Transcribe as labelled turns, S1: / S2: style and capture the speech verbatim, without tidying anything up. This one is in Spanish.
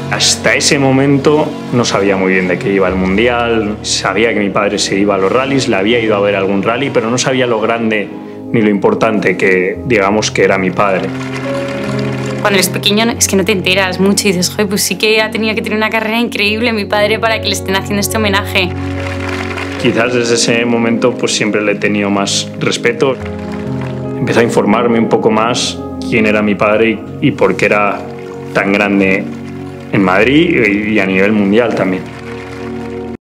S1: Hasta ese momento no sabía muy bien de qué iba el Mundial, sabía que mi padre se iba a los rallies, le había ido a ver algún rally, pero no sabía lo grande ni lo importante que, digamos, que era mi padre.
S2: Cuando eres pequeño es que no te enteras mucho y dices, joder, pues sí que ha tenido que tener una carrera increíble mi padre para que le estén haciendo este homenaje.
S1: Quizás desde ese momento pues siempre le he tenido más respeto. Empecé a informarme un poco más quién era mi padre y, y por qué era tan grande en Madrid y a nivel mundial también.